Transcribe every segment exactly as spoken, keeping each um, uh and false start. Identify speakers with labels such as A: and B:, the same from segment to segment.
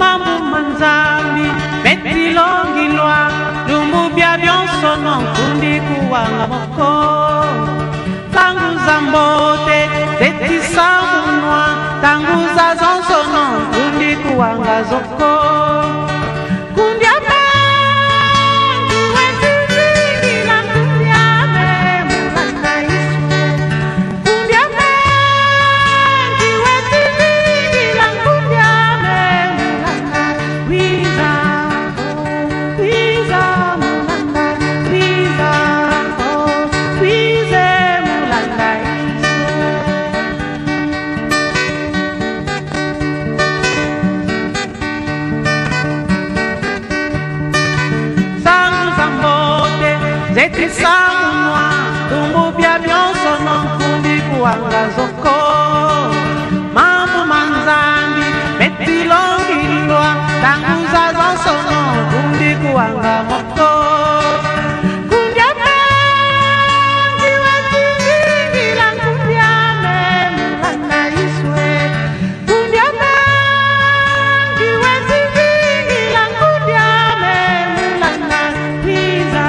A: Mambo manzami Beti longi loa Lumbu bia bionso non kundi kuwanga moko Tangu zambote Zeti sambu noa Tangu za zonso non kundi kuwanga zoko Kundi ape Zeti samwa, tumbu bia bionso non kundi kuwanga zoko Mambo manzambi, beti longi loa Tangu za zonso non kundi kuwanga moko Kundi ape, kiwe tingi la kundi ame mulanda iswe Kundi ape, kiwe tingi la kundi ame mulanda Wiza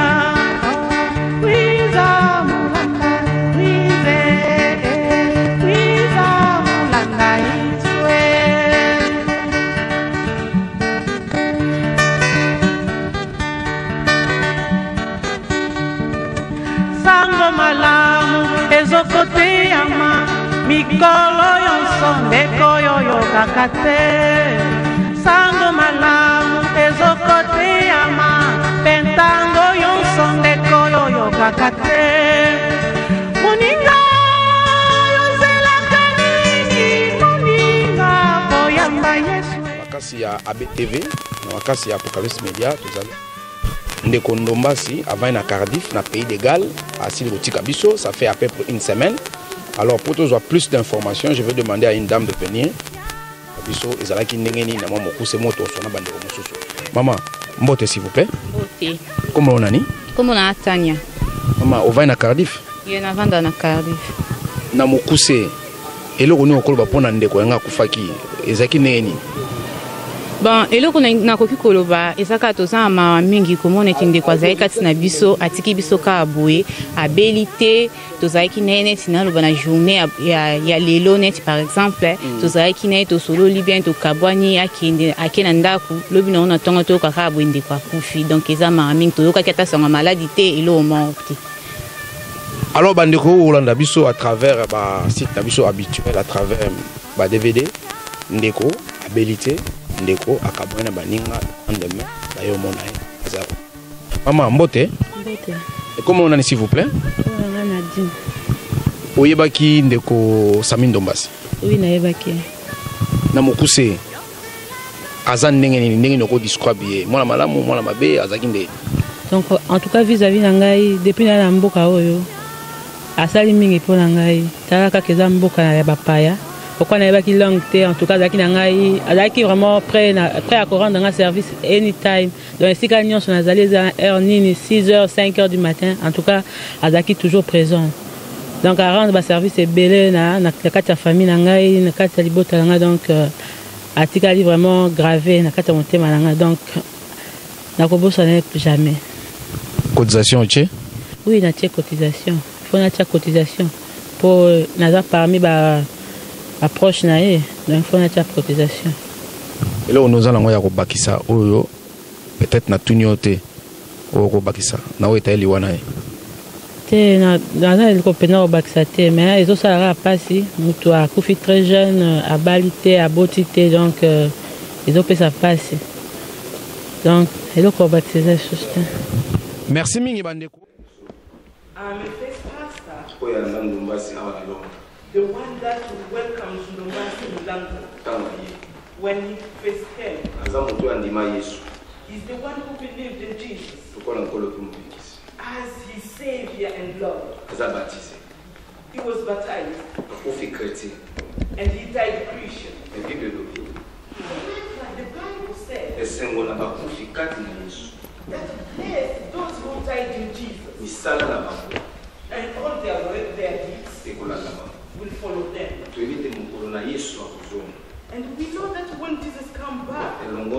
A: malamu ezokote yama mikolo yonso ndeko yoyo kakate sango malamu ezokote yama pentango yonso ndeko yoyo kakate moninga yozela kanini moninga boyamba yesu
B: makasi ya A B T V na makasi ya Apocalypse Media tozali Ndeko Ndombasi avant na Cardiff, na Pays de Galles, à Silbotika Bisso, ça fait à peu près une semaine. Alors pour avoir plus d'informations, je vais demander à une dame de venir. Bisso, ezalaki ndengeni na mama kuse moto sona bande mosusu. Maman, mbote s'il vous plaît.
C: Ok.
B: Comment on a ni?
C: Comment on a Tania?
B: Maman, on va na Cardiff.
C: Il y en a vingt na Cardiff.
B: Na mokuse eloko ni okoloba pona ndeko yanga kufaki ezaki ndengeni.
C: Bon, eloko na koki koloba ezaka toza ma mingi komone tinde kwa zaika tina biso atiki biso ka aboué abilité tozaiki nene tina loba na journée ya ya lelo net par exemple tozaiki ne to solo libien to kabwani akende akena ndaku lobi na ona tonga to kaka abwende kwa kufi donc eza ma mingi to yoka kata sanga maladie te elo morte.
B: Alors bandeko Olanda biso à travers ba site biso habituel à travers ba D V D ndeko abilité ndeko akabwana baninga andeme bayo monaye azaro maman mbote
C: mbote
B: et comment on a s'il vous plaît
C: on a Nadine
B: oyebaki ndeko Sami Ndombasi
C: oui na yebaki
B: na mokuse azan ndenge nini ndenge noko describe mwana malamu mwana mabe azaki nde
D: donc en tout cas vis-à-vis na ngai depuis na mboka oyo asali mingi pona ngai talaka keza mboka ya bapaya. Pourquoi n'a pas qu'il langue en tout cas d'aki nangai adaki vraiment prêt prêt à rendre un service anytime donc si gagnons son azalé à heure nini six heures cinq heures du matin en tout cas adaki toujours présent donc à rendre ba service est belé na na kata famille nangai na kata libota nanga donc atikali vraiment gravé na kata montema nanga donc na kobosa ne jamais
B: cotisation tu
D: oui na tie cotisation faut na tie cotisation pour naza parmi ba approche nae donc faut na cotisation
B: et là on allons ya ko bakisa oyo peut-être na tunyote o ko bakisa na o etali wana
D: te na na le copena o bakisa te mais ils ont ça passer mutu a kufi très jeune à balité à botité donc euh, ils ont fait ça passer donc et le ko bakisa juste
B: merci mingi bandeko
A: I'm a face pastor.
B: Oya Ndombasi awa lelo.
A: The one that welcomes Ndombasi Mulanga when he first came. He's the one who believed in Jesus as his Savior and Lord. He was baptized and he died Christian. Like the Bible says that blessed those who died in Jesus and all their, their deeds will follow them. And we know that when Jesus comes, come back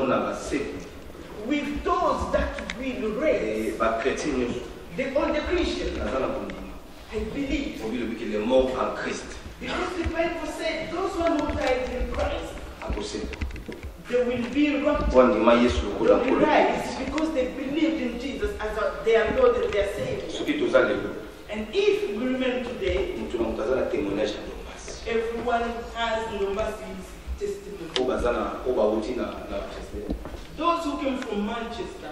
A: with those that will raise the, all the Christians. I believe. Because the Bible said those one who died in Christ, they will be raptured. They will rise because they believed in Jesus as a, their Lord and their Savior. And if we remain today, everyone has Ndombasi's testimony. Those who came from Manchester,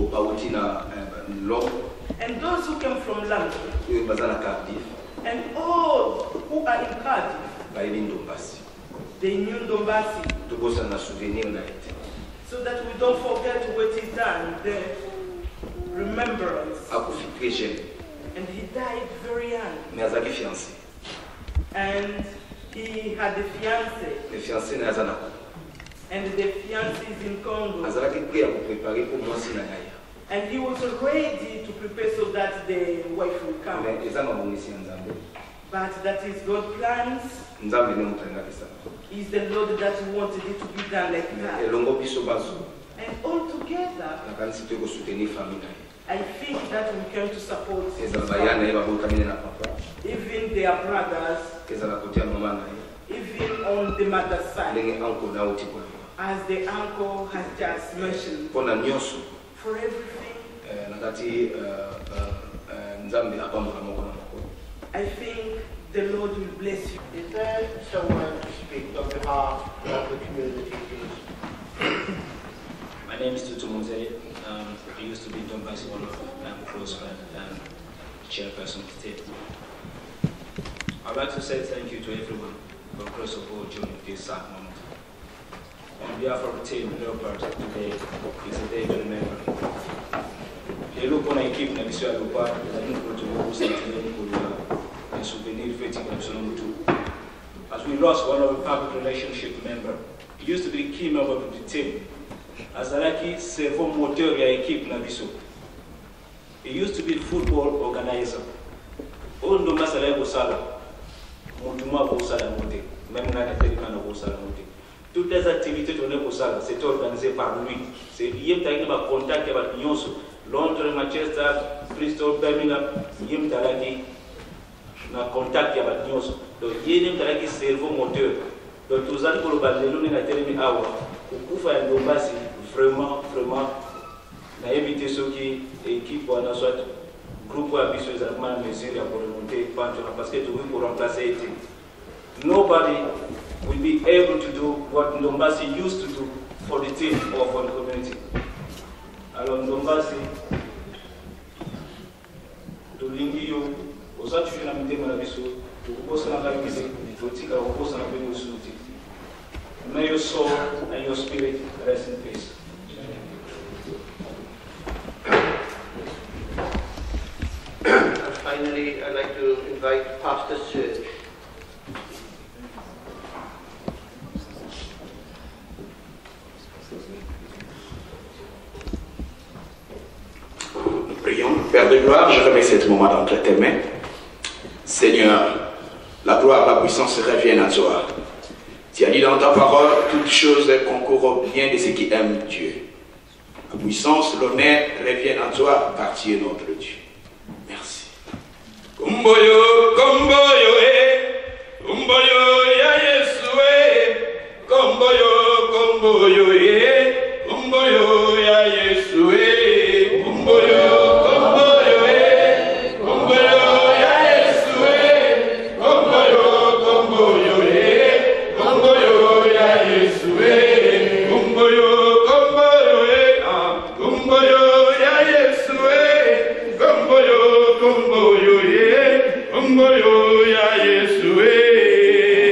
A: and those who came from London, and all who are in Cardiff, they knew Ndombasi. So that we don't forget what he done, the remembrance. And he died very young. And he had a fiancée. And the fiancée is in Congo. And he was ready to prepare so that the wife will come. But that is God's plans. Is the Lord that wanted it to be done like that. And all together, I think that we came to support even their brothers, even on the mother's side, as the uncle has just mentioned, for everything. I think the Lord will bless you.
E: Is there someone to speak on behalf of the community, please?
F: My name is Tutu Muzeye. Um, I used to be Ndombasi, one of um, close friend and chairperson of the state. I'd like to say thank you to everyone for close support during this sad moment. On behalf of the team, Leopard, today is a day to remember. Les loups qu'on a équipe na mission à Leopard, les amis pour tout le monde, c'est un souvenir fêtique absolument tout. As we lost one of the public relationship member, he used to be the key member of the team. Azalaki cerveau moteur ya équipe na biso. He used to be the football organizer. Ondo masala ko sala. Mutuma ko sala moté. Même na terima na ko sala moté. Toutes les activités tournées ko sala, c'est organisé par lui. C'est lié avec ma contact avec Nyonso, Londres, Manchester, Bristol, Birmingham, yem talaki na contact avec Nyonso. Donc yem talaki cerveau moteur. Donc tous les ko ba lelo ni na terimi awa. Kufa ya Ndombasi vraiment vraiment na éviter ceux qui équipe ou na soit groupe à biso exactement mesure pour remonter parce que tout pour remplacer été. Nobody will be able to do what Ndombasi used to do for the team or for the community. Alors Ndombasi to lingi yo osatu fina mite na biso to kosa na kabisa to tika kosa na beno suti. May your soul and your spirit rest in peace.
E: And finally, I'd like to invite Pastor Serge.
G: Nous prions. Père de gloire, je remets ce moment entre tes mains. Seigneur, la gloire, la puissance reviennent à toi. Tu as dit dans ta parole, toutes choses concourent au bien de ceux qui aiment Dieu. La puissance, l'honneur reviennent à toi, car tu es notre Dieu. Merci. Kumboyo, kumboyo, eh, kumboyo, ya Yesu, eh, kumboyo, kumboyo, eh, kumboyo, ya Yesu, eh, kumboyo.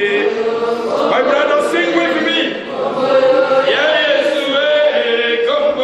G: My brother, sing with me. Yeah, yes,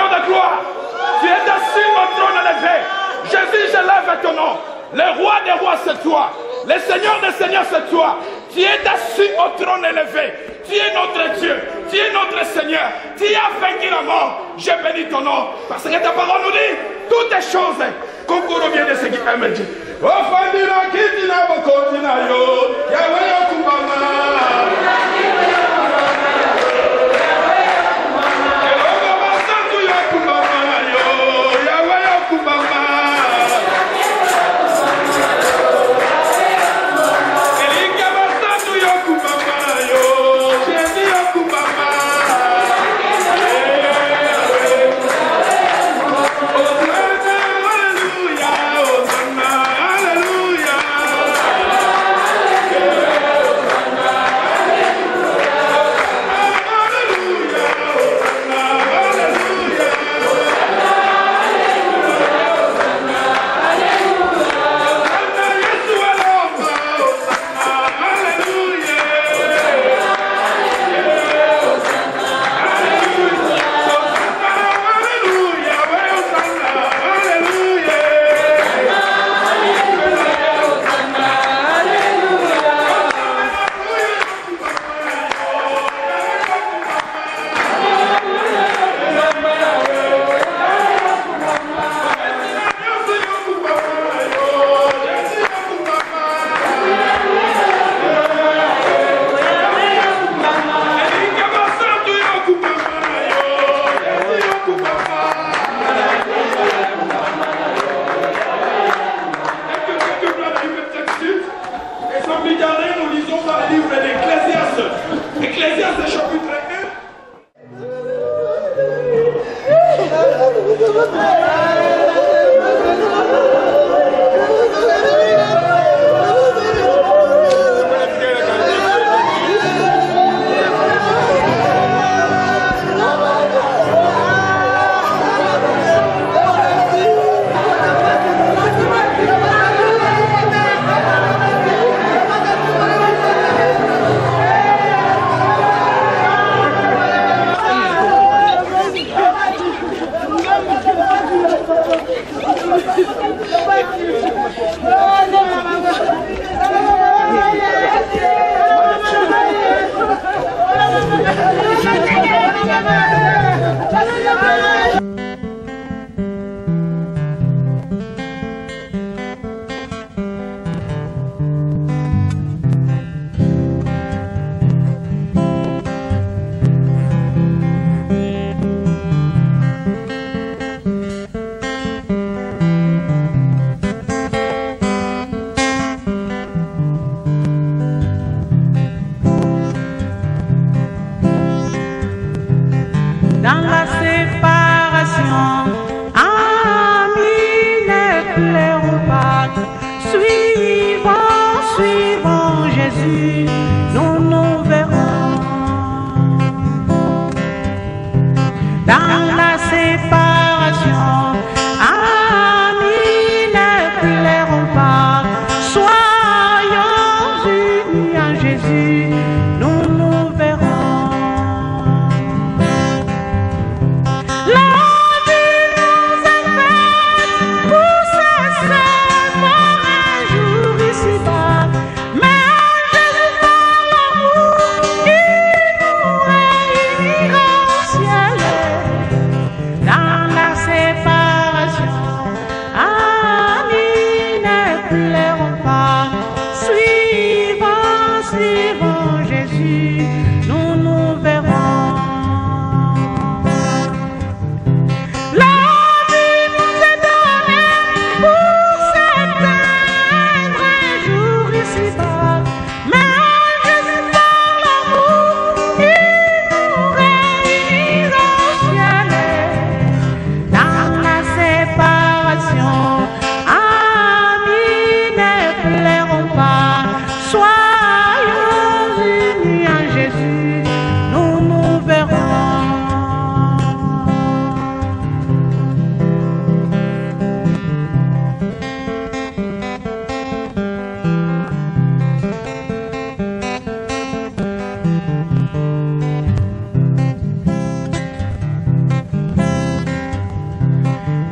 H: Seigneur de gloire. Tu es assis au trône élevé. Jésus, je lève ton nom. Le roi des rois, c'est toi. Le Seigneur des seigneurs, c'est toi. Tu es assis au trône élevé. Tu es notre Dieu. Tu es notre Seigneur. Tu as vaincu la mort. Je bénis ton nom. Parce que ta parole nous dit toutes les choses concourent bien de ce qui aime Dieu.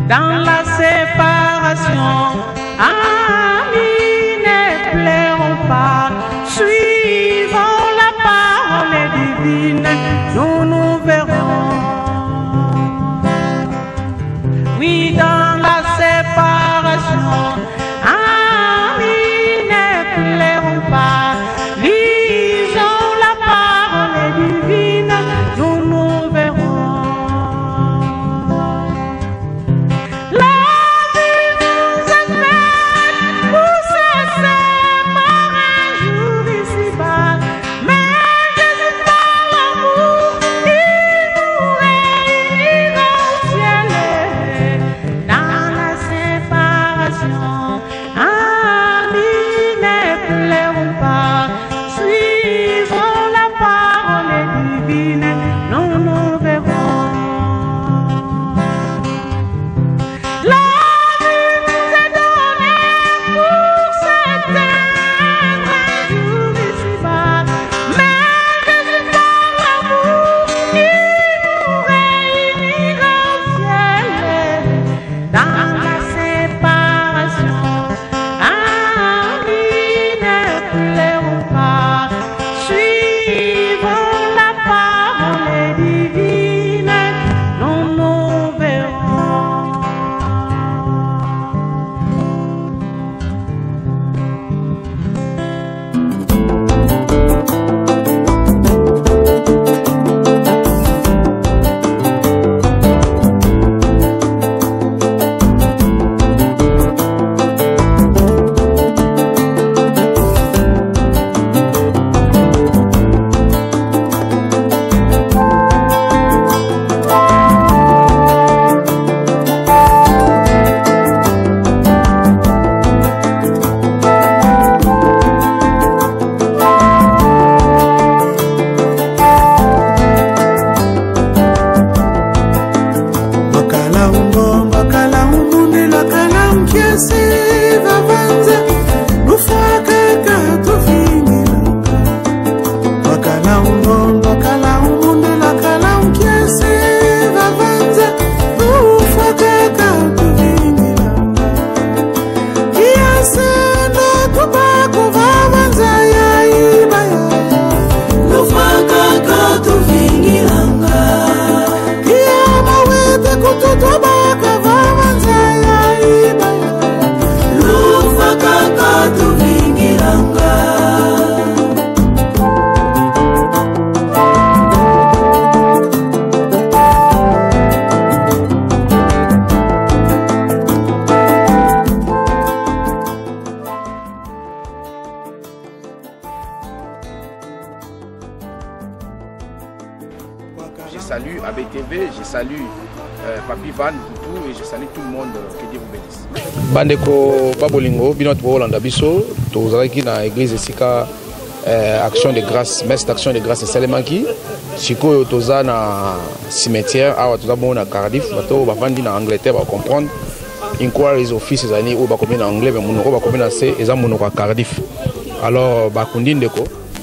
I: dans la séparation. Amis, ne pleurons pas, suivons la parole divine, nous nous verrons. Oui, dans la séparation, amis, ne pleurons pas, lisons la parole divine, nous nous verrons.
B: Je salue A B T V, je salue euh, Papi Van, Toutou, et je salue tout le monde. Que Dieu vous bénisse. Bandeko Babolingo, binot Rolanda Bisso, tozalaki na église esika action de grâce, messe d'action de grâce esalemaki. Sikoyo toza na cimetière, awa toza bon na Cardiff, bato bavandi na Angleterre ba comprendre. Inquiries offices ani ou ba komi na anglais mais monoko ba komi na C eza monoko Cardiff. Alors ba kundi ndeko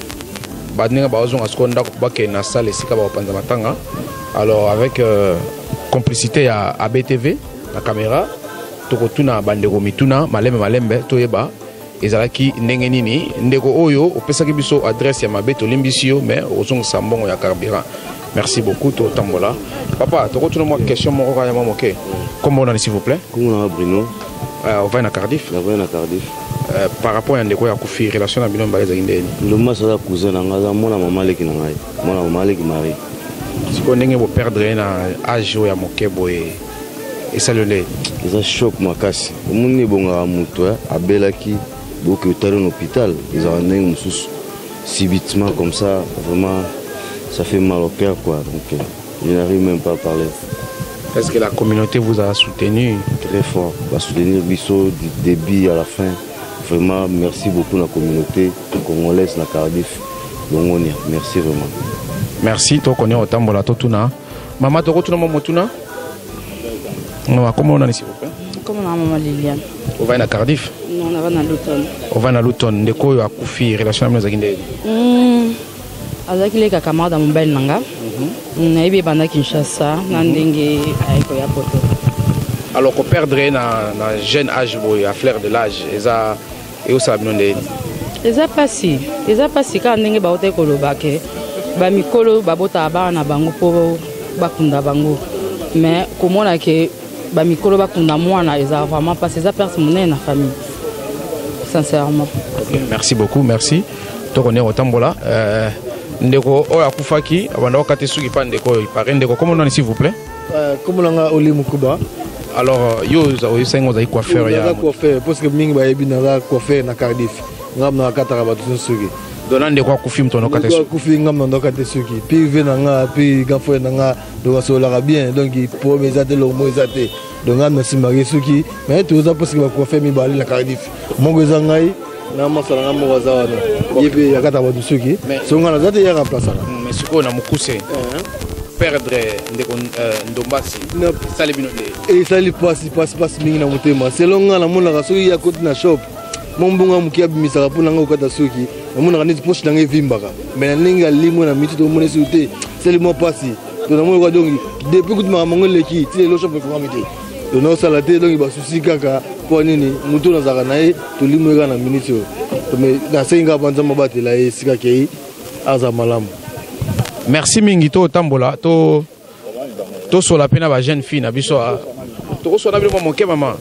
B: badinga bazonga skonda ko bake na salle esika ba panza matanga. Alors avec euh, complicité à A B T V la caméra tokotuna bandeko mituna malembe malembe toyeba ezalaki ndenge nini ndeko oyo opesaki biso adresse ya mabe tolimbisio mais ozonga sambongo ya carburant. Merci beaucoup to tambola. Papa, tokotuna moi question moko kaya moke. Comment on a s'il vous plaît?
J: Comment on a Bruno?
B: Euh, on va à Cardiff.
J: On va à Cardiff.
B: Euh, par rapport à ndeko ya kufi relation na bino mbale za indeni.
J: Le mas la cousin na ngaza mona mama leki na ngai. Mona mama leki mari.
B: Siko ndenge bo perdre na âge ya moke boye. Et ça le lait.
J: Ça choque makasi. Omuni bonga muto abelaki boke utali en hôpital. Ils ont ndenge mususu subitement comme ça vraiment ça fait mal au cœur quoi. Donc je n'arrive même pas à parler.
B: Est-ce que la communauté vous a soutenu?
J: Très fort. Va soutenir Bisso du début à la fin. Vraiment, merci beaucoup à la communauté congolaise, la Cardiff. Merci vraiment.
B: Merci, toi connais autant de la Totuna. Maman, tu retournes mon Motuna? Comment on a ici?
K: Comment on a maman Liliane?
B: On va à Cardiff?
K: Non, on va à Luton.
B: On va à Luton. De quoi a Koufi, relation avec les Guinéens?
K: Avec les camarades de mon bel nanga. On a eu Banda Kinshasa, Nandenge, Aiko Yapoto.
B: alors qu'on perdrait dans un jeune âge, à fleur de l'âge, et ça, et où ça vient de
K: eza pasi eza pasi ka ndenge baote koloba ke ba mikolo babota bana bango po bakunda bango mais komona ke ba mikolo bakunda mwana eza vraiment pasi eza perte monene na famille sincèrement.
B: Okay, merci beaucoup, merci. Donc on est au Tambola. Euh, ndeko oya kufaki abanda wakati suki pa ndeko ipare ndeko comment on est s'il vous plaît?
L: Euh, comment on a Oli Mukuba?
B: Alors yo za oyo sengo za coiffeur ya.
L: Za coiffeur parce que mingi ba yebi na coiffeur na Cardiff. Ngam na kataka ba tsusuki.
B: Donande kwa kufi mtono kate suki.
L: Kufi ngam na kate suki. Puis vena nga puis gafo na nga do so la bien donc il pour mes até lo mo ezate. Donc ngam na simari suki mais tout ça parce que ba coiffeur mi ba na Cardiff. Mongo za ngai na masala ngam mo zawana. Yebi ya kataka ba tsuki. So ngana zate ya remplacer.
B: Mais siko na mukuse. Perdre ndeko ndombasi. Na sali bino de.
L: Et sali passe passe passe mingi na mutema. Selon ngana mona ka so ya koti na shop. Mombunga mukia bimisaka pona nga okata soki namona kaneti poche nanga evimbaka mais ninga limo na miti to mona sute c'est mo passi to namona kwa dongi depuis kuti mamango leki ti lo shop kwa miti to no salate dongi ba susi kaka po nini mutu na zaka nae to limo eka na miniti to me na senga banza mabati la esika kei aza malamu.
B: Merci mingi to Tambola to to sola pena ba jeune fille na biso to so na bilo mo ke mama.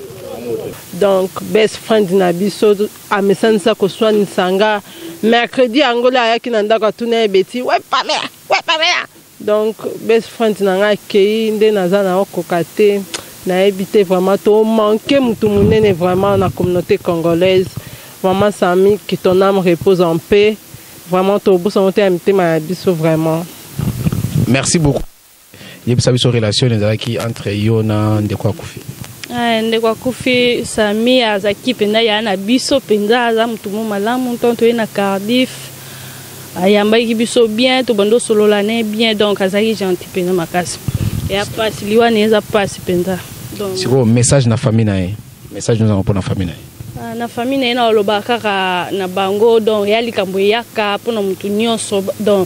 M: Donc, best friend Nabiso, à Messansa Koswan Sanga, mercredi, Angola, Yakinanda Katuna Betty, ouais, pas mère, ouais, pas mère. Donc, best friend Nanga Kei, Ndenazana Okokate, n'a évité vraiment tout manquer, Moutoumounen vraiment dans la communauté congolaise. Vraiment, Sami, que ton âme repose en paix. Vraiment, tout beau son thème, Nabiso vraiment.
B: Merci beaucoup. Il y a une relation entre Yona et Ndekwa Kufi.
N: Ndekwa Kufi Sami azaki penda ya na biso penda aza mutu malamu tonto na Cardiff ayambaki biso bien to bando solo lané bien donc azaki gentil penda makasi et après liwa neza passe penda donc
B: c'est quoi message na famille na message nous avons pour la famille
N: na na famille na oloba kaka na bango donc ya likambo yaka pona mutu nyonso donc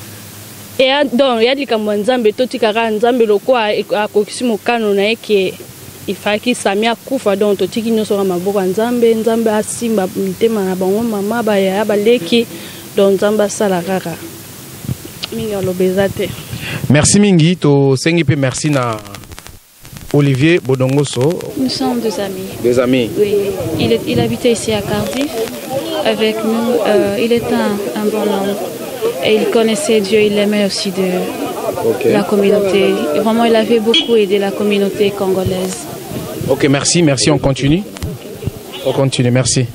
N: et donc ya likambo nzambe totikaka nzambe lokwa akokisi mokano na yeke il fallait que Samia kufa donc to tiki nyoso maboko nzambe nzambe asimba mitema na bango mama ba ya baleki donc nzamba sala kaka mingi alobezate.
B: Merci mingi to sengi pe merci na Olivier Bodongoso.
O: Nous sommes deux amis.
B: Des amis.
O: Oui, il est, il habitait ici à Cardiff avec nous. Euh, il est un, un bon homme et il connaissait Dieu, il aimait aussi de okay. La communauté. Et vraiment, il avait beaucoup aidé la communauté congolaise.
B: Ok, merci, merci, on continue. On continue, merci.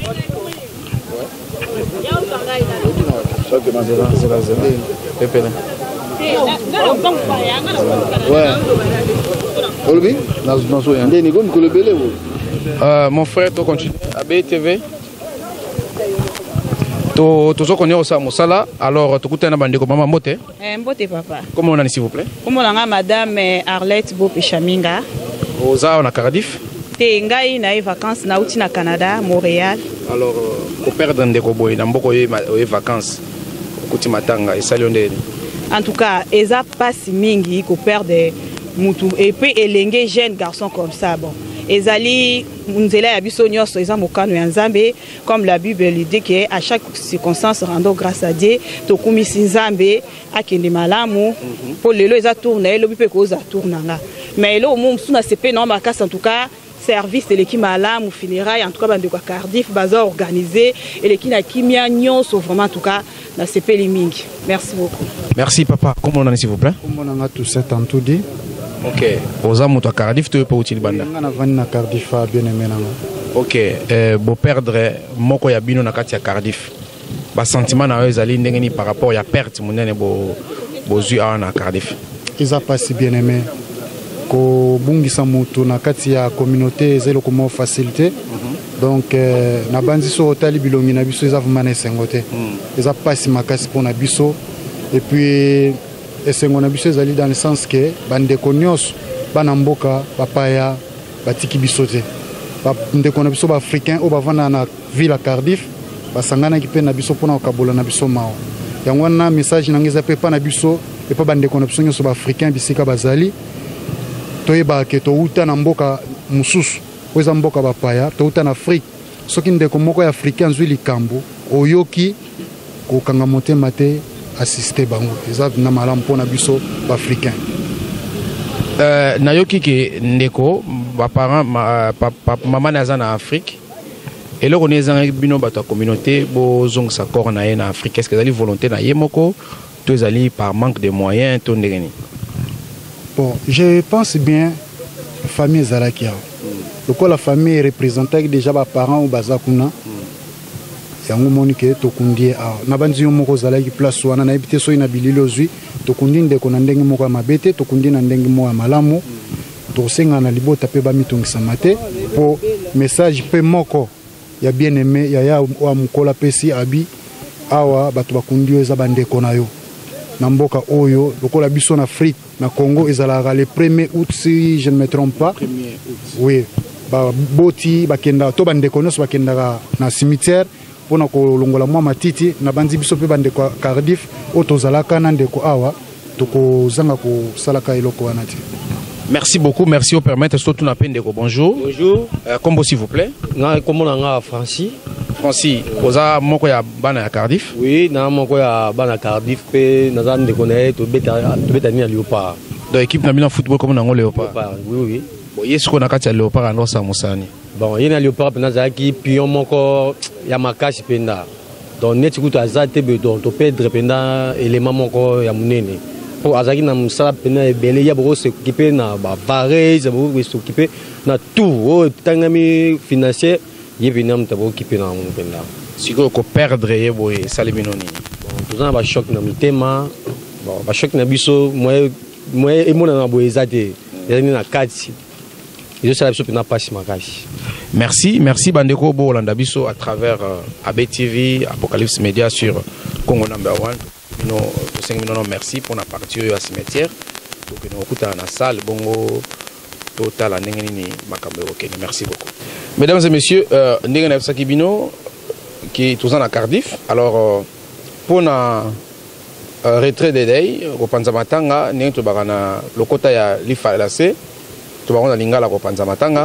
B: Euh, mon frère, tu continues. A B T V. Tu sais qu'on est au Samosala, alors tu écoutes un bandeko maman Mbote.
P: Mbote papa.
B: Comment on a s'il vous plaît?
P: Comment on a madame Arlette Bopechaminga.
B: Oza on a Cardiff.
P: Te ngai na vacances na uti na Canada, Montréal.
B: Alors ko perdre ndeko boy na mboko ye vacances. Kuti matanga et salionde.
P: En tout cas, eza passe mingi ko perdre mutu et puis elenge jeune garçon comme ça bon. Ezali nzela ya biso nyonso eza mokano ya Nzambe comme la Bible le dit que à chaque circonstance rendons grâce à Dieu to kumisi Nzambe akende malamu pour lelo eza tourner lobi pe ko za tournanga mais lo mum suna sepe non makasa en tout cas service de l'équipe malamu funérailles en tout cas bande kwa Cardiff baza organisé et l'équipe na kimia nyonso vraiment en tout cas na sepe limingi. Merci beaucoup.
B: Merci papa. Comment on a s'il vous plaît?
Q: Comment on a tout ça en tout dit?
B: Ok. Oza moto à Cardiff tu peux utiliser banda.
Q: On a venu à Cardiff bien aimé nanga.
B: Ok. Euh bo perdre moko ya bino na kati ya Cardiff. Ba sentiment na ezali ndenge ni par rapport ya perte munene bo bozu na Cardiff.
Q: Ils a pas si bien aimé ko bungisa moto na kati ya communauté zelo comme facilité. Donc na bandi so hôtel bilongi na biso ezavuma na sengote. Ils a pas si makasi pour na biso et puis et c'est mon habitude d'aller dans le sens que bande konyos banamboka papaya batiki bisote bande konabiso ba africain au bavana na ville à Cardiff basangana ki pe na biso pona okabola na biso mao yango na message nangeza pe pa na biso et pas bande konabiso nyoso ba africain bisika bazali toyeba ke touta na mboka mususu oza mboka bapaya touta na Afrique soki ndeko moko ya africain azwi likambo oyoki kokanga motema te assiste bango eza na malamu mpona biso baafricain.
B: Uh, nayoki ke ndeko baparent ma, pa, pa, mama naza na Afrique eloko ne ezanga bino bato ya communauté bozongisa corps na ye na Afrique est-ce que ezali volonté na ye moko to ezali par manque de moyens to ndenge nini?
Q: Bon, je pense bien famille ezalaki awa lokola famille représentaki déjà baparent ou baza kuna yango moni ke tokundi ye awa na bandi yo moko ozalaki place wana nayebi te soki na bilili ozwi tokundi ndeko na ndenge moko ya mabe te tokundi na ndenge moko ya malamu tokosenga na libota mpe bamitongisama te mpo message mpe moko ya bien aimé yaya oya mokolo apesi abi awa bato bakundi yo eza bandeko na yo na mboka oyo lokola biso na Afrique na Congo ezalaka le premier août si je ne me trompe pas oui baboti bakendaka to bandeko nyonso bakendaka na cimetière mpona kolongola mwa matiti na bandi biso mpe bandeko Cardiff oyo tozalaka na ndeko awa tokozanga kosalaka eloko wana te.
B: Merci beaucoup, merci au permettre surtout na pendeko. Bonjour.
R: Bonjour.
B: Euh, combo s'il vous plaît.
R: Na kombo na nga Francis.
B: Francis, oza moko ya bana ya Cardiff?
R: Oui, na moko ya bana Cardiff pe naza ndeko na ye to beta to beta ni ya Léopard.
B: Dans l'équipe na bina football comme nango Léopard.
R: Oui oui.
B: Bon, yesu ko na kati ya Léopard ando sa musani.
R: Bon, yena Léopard pe naza ki pion moko ya makasi penda. Donc neti kuto azate be donc to perdre penda élément moko ya munene. Pour azaki na musala pena ebele ya boko s'occuper na ba varese boko s'occuper na tout o tangami financier yebina mtabo occuper na mon penda
B: siko ko perdre yebo e saliminoni
R: bon tozana ba choc na mitema bon ba choc na biso moi moi emona na boezate yani na kati izo sala biso pena passe makashi.
B: Merci, merci Bandeko Bolanda biso à travers euh, A B T V, Apocalypse Media sur Congo number one. Nous nous merci pour la partie au cimetière. Donc nous écoutons dans la salle bongo total ni makambo. Merci beaucoup. Mesdames et messieurs, euh ndenge Sakibino qui est tous en Cardiff. Alors euh, pour la euh, retrait des day au Panzamatanga, ndenge to bakana lokota ya lifalase to bakona lingala ko Panzamatanga.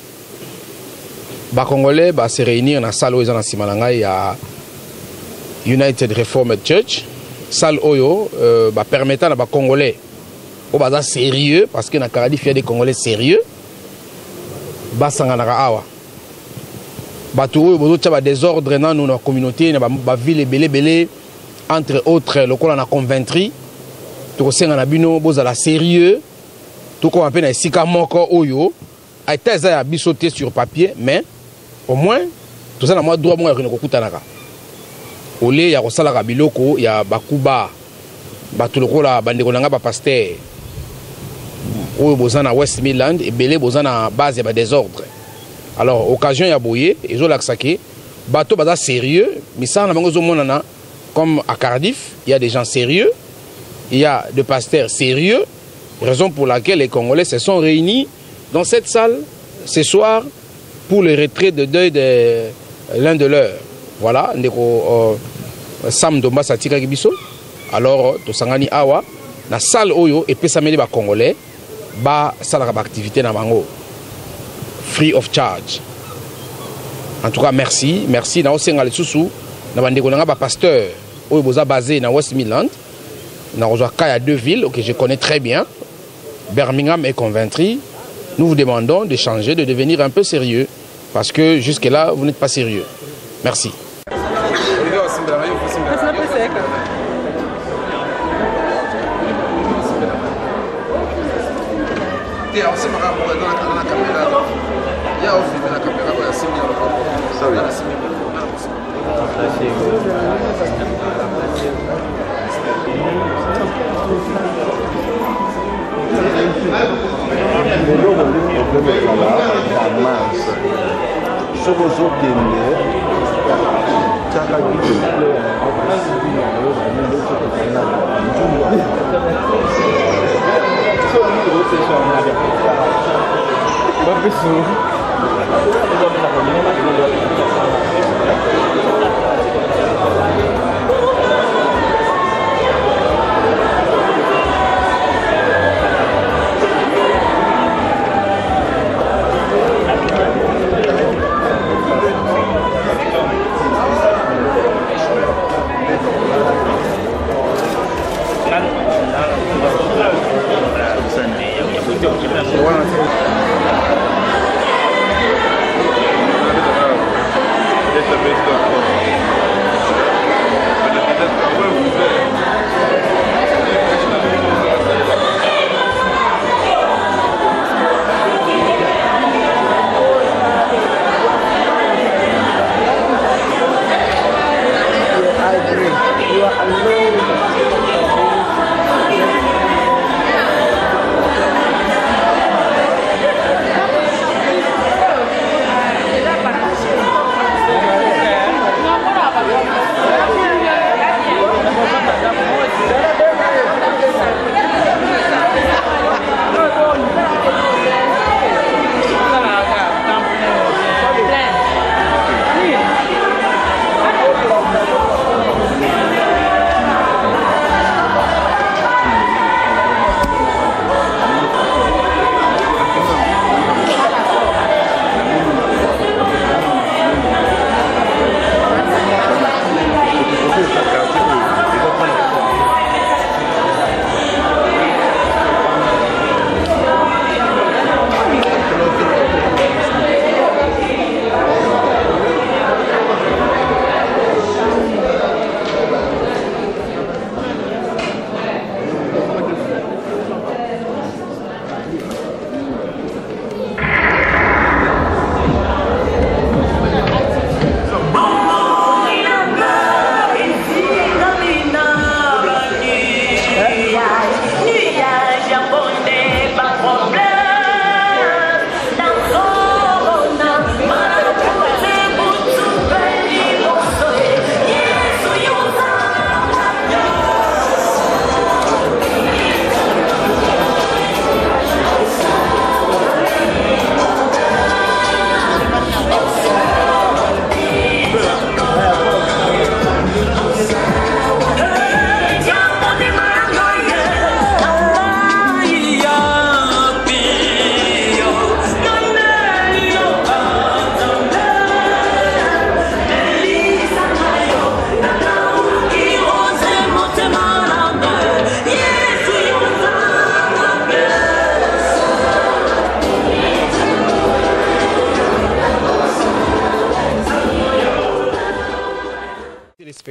B: Ba Congolais ba se réunir dans la salle où ils ont na simalanga ya United Reformed Church. Salle oyo euh, bah, permettant à les Congolais au bazar sérieux parce que na Cardiff il y a des Congolais sérieux ba sangana awa ba tout bozo tcha ba désordre dans nos communautés na ba ville belé belé entre autres le ko na conventry to senga na bino bozala sérieux to ko appelle na sika moko oyo a été ya bisoté sur papier mais au moins tout ça na moi droit moi ko kutanaka ole ya kosalaka biloko ya bakuba bato lokola bandeko nanga ba pasteur oyo bozana West Midland et belé bozana base ya ba désordre. Alors occasion ya boye ezo laksake bato baza sérieux misana na bango zo monana comme à Cardiff il y a des gens sérieux, il y a des pasteurs sérieux, raison pour laquelle les Congolais se sont réunis dans cette salle ce soir pour le retrait de deuil de l'un de leurs. Voilà ndeko uh, Sam Domba Satika Gibiso. Alors to sangani awa na salle oyo et pesa meli ba Congolais ba sala ba activité na bango free of charge. En tout cas merci, merci na osenga le susu na bandeko nga ba pasteur oyo boza basé na West Midland na rozaka ya deux villes que je connais très bien, Birmingham et Coventry. Nous vous demandons de changer, de devenir un peu sérieux parce que jusque là vous n'êtes pas sérieux. Merci.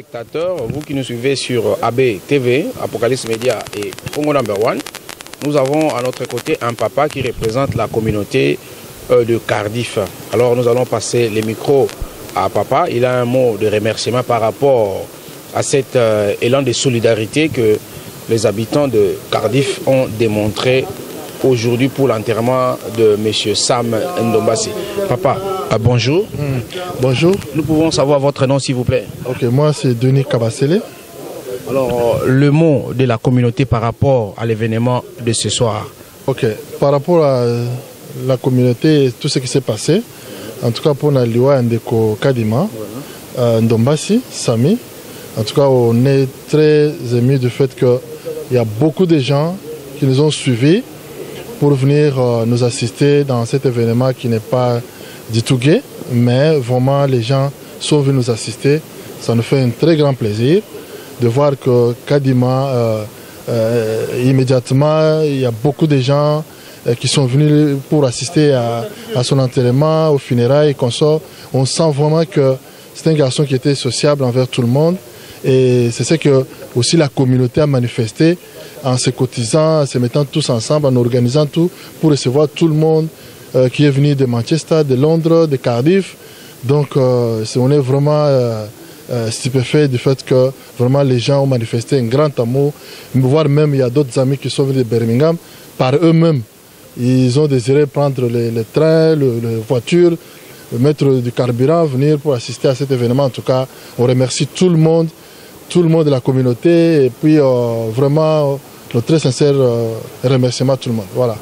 B: téléspectateurs, vous qui nous suivez sur A B T V, Apocalypse Media et Congo Number One, nous avons à notre côté un papa qui représente la communauté euh, de Cardiff. Alors nous allons passer les micros à papa. Il a un mot de remerciement par rapport à cet euh, élan de solidarité que les habitants de Cardiff ont démontré aujourd'hui pour l'enterrement de M. Sam Ndombasi. Papa, euh, bonjour.
S: Mmh. Bonjour.
B: Nous pouvons savoir votre nom s'il vous plaît.
S: Ok, moi c'est Denis Kabasele.
B: Alors, euh, le mot de la communauté par rapport à l'événement de ce soir.
S: Ok, par rapport à la communauté et tout ce qui s'est passé, en tout cas pour Naliwa Ndeko Kadima, euh, Ndombasi, Sami, en tout cas on est très émus du fait qu'il y a beaucoup de gens qui nous ont suivis pour venir euh, nous assister dans cet événement qui n'est pas du tout gai, mais vraiment les gens sont venus nous assister. Ça nous fait un très grand plaisir de voir que Kadima, euh, euh, immédiatement, il y a beaucoup de gens euh, qui sont venus pour assister à, à son enterrement, aux funérailles et consorts. On sent vraiment que c'est un garçon qui était sociable envers tout le monde. Et c'est ce que aussi la communauté a manifesté en se cotisant, en se mettant tous ensemble, en organisant tout pour recevoir tout le monde euh, qui est venu de Manchester, de Londres, de Cardiff. Donc euh, on est vraiment euh, euh, stupéfait du fait que vraiment les gens ont manifesté un grand amour. Voire même il y a d'autres amis qui sont venus de Birmingham par eux-mêmes. Ils ont désiré prendre les, les trains, les, les voitures, mettre du carburant, venir pour assister à cet événement. En tout cas, on remercie tout le monde, tout le monde de la communauté et puis euh, vraiment le très sincère euh, remerciement à tout le monde. Voilà.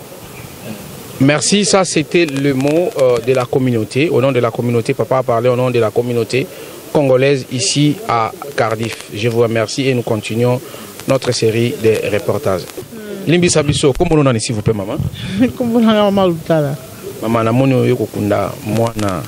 B: Merci, ça c'était le mot euh, de la communauté. Au nom de la communauté, papa a parlé au nom de la communauté congolaise ici à Cardiff. Je vous remercie et nous continuons notre série de reportages. Limbi Sabiso, comment on en est s'il vous plaît maman?
T: Comment on a mal utala.
B: Maman na moni yo kokunda mwana.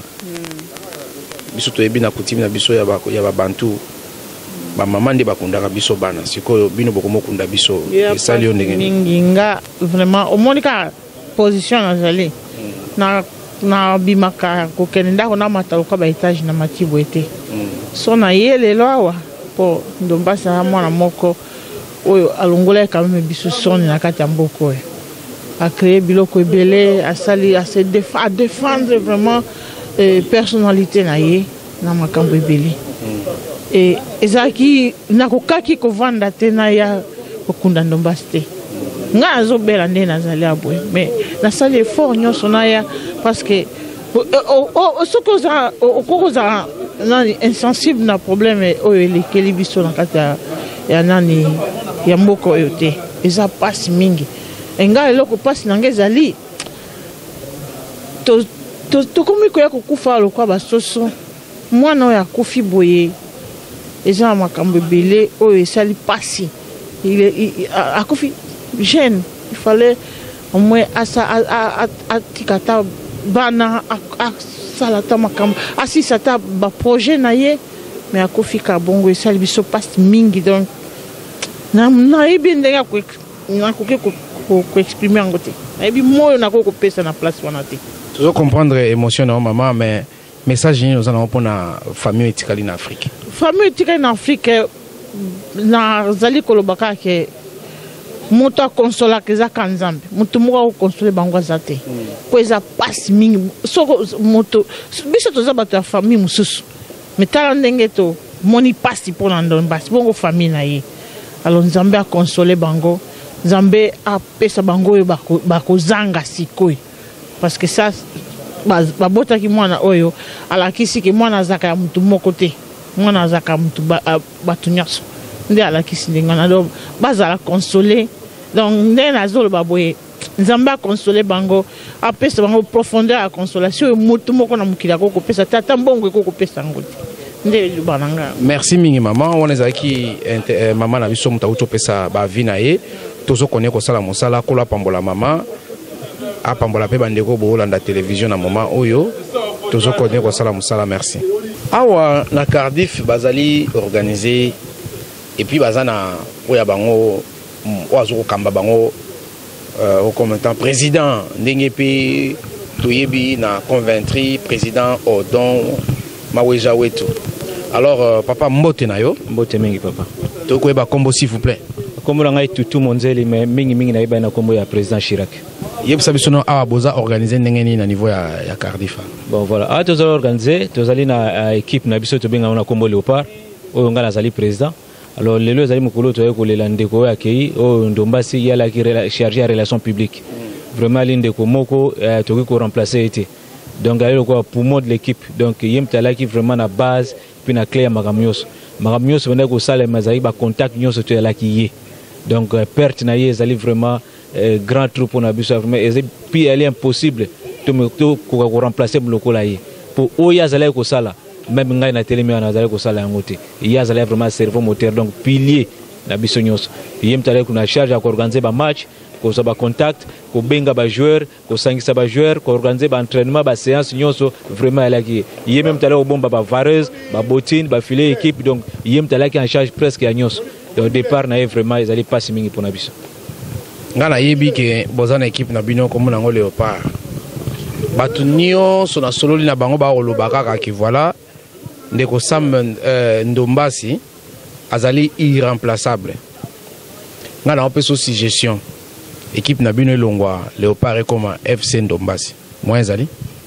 B: Biso to ebina kutimi na biso ya ba ya ba bantu. Ba maman de bakunda biso bana. Sikoyo bino bokomo kunda biso. Esali yo ndenge.
T: Ninginga vraiment au monika position na zali. Na na bimaka ko kenda ko na mataluka ba etage na matibo ete. So na yele loa po Ndombasa mwana moko oyo alongola quand même biso soni na kati ya mboko a créé biloko ebele a sali a se défendre, à défendre vraiment euh, personnalité na ye na makambo ebele et ezaki nakokaki kovanda te na ya kokunda Ndombasi te nga azobela nde nazali aboye mais nasali effort nyonso na ya parce que soki okokozala nani insensible na problème oyo elekeli biso na kati ya nani ya mboka oyo te eza pasi mingi enga eloko pasi nange ezali tokomi koya kokufa lokwa basoso mwana oyo akufi boye eza na makambo ebele oyo esali pasi akufi jeune il fallait au moins atika ta bana asala ta makambo asisa ta baprojet na ye mais akofika bongo esali biso pasi mingi donc nayebi ndenge nakoki koexprime yango te nayebi moyo nakoki kopesa na place wana te
B: tozo comprendre émotion na maman mais message nini oza nango mpona famille etikali na afrique
T: famille etikali na afrique nazali koloba kaka ke moto akonsolaka ezaka nzambe moto moko akokonsole bango aza te po eza pasi mingi soko moto biso toza bato ya famille mosusu me tala ndenge tomoni pasi mpona Ndombasi bongo famille na ye alors nzambe akonsole bango nzambe apesa bango oyo bakozanga sikoyo parce que ça babotaki mwana oyo alakisi ke mwana azaka ya motu moko te mwana azaka ya motu bato nyonso nde alakisi ndenge wana donc bazala console donc ndenge nazoloba boye nzambe akonsole bango apesa bango profondeur ya consolation oyo motu moko na mokili akoko kopesa te ata mbongo ekoko kopesa yango te.
B: Merci mingi maman on ezaki maman na biso muta utopesa ba vie na ye tozo connaît ko sala mosala ko la pambola maman a pambola pe bandeko bo landa télévision na moment oyo tozo connaît ko sala mosala merci. Awa na Cardiff bazali organisé et puis bazana oya bango oazo ko kamba bango euh, au commentant président ndenge pe toyebi na convaincre président Odon Maweja Wetu. Alors, euh, papa, mbote na yo?
U: Mbote mingi, papa.
B: Toko eba kombo, s'il vous plaît.
U: Kombo na ngai Tutu Monzeli, mais mingi mingi na eba na kombo ya président Chirac.
B: Yeb sabi sono awa boza organiser ndengeni na niveau ya, ya Cardiff.
U: Bon, voilà. Ah, tozali organiser, tozali na équipe na biso tobenga na kombo Léopard, oyo nga nazali président. Alors, lelo ezali mokolo toye kolela ndeko oyo akei, oyo Ndombasi yalaki chargé ya relations publiques. Vraiment, l'indeko moko, euh, toki ko remplacer été. Donc, il y a le poumon de l'équipe. Donc, il y a une vraiment la base, puis la clé à Magamios. Magamios, on a que ça, les mazaïs, contact, nous sommes là qui est. Donc, perte, na yé, c'est vraiment grand troupe on a vu ça. Et puis, elle est impossible de remplacer le local là. Pour eux, il y a zalé ko sala. Même ngai na télé, mais on a zalé ko sala ngote. Il y a zalé vraiment cerveau moteur, donc pilier na bisonyos. Il y a une qu'on a charge à organiser un match. Ko ba contact, ko benga ba joueur, ko sangisa ba joueur, ko organiser ba entraînement, ba séance nyonso vraiment là qui. Il est même talé au bon ba vareuse, ba bottine, ba filet équipe donc il est talé qui en charge presque à nyonso. Donc au départ na vraiment ils allaient pas si mingi pour na biso.
B: Ngana yebi ke bozana équipe na bino comme na ngo Léopard. Batu nyonso na sololi na bango ba olobaka ka ki voilà ndeko Sam euh, Ndombasi azali irremplaçable. Ngana on peut sous suggestion. Équipe Nabino Longwa, Léopard et comme F C Ndombasi. Moins Ali?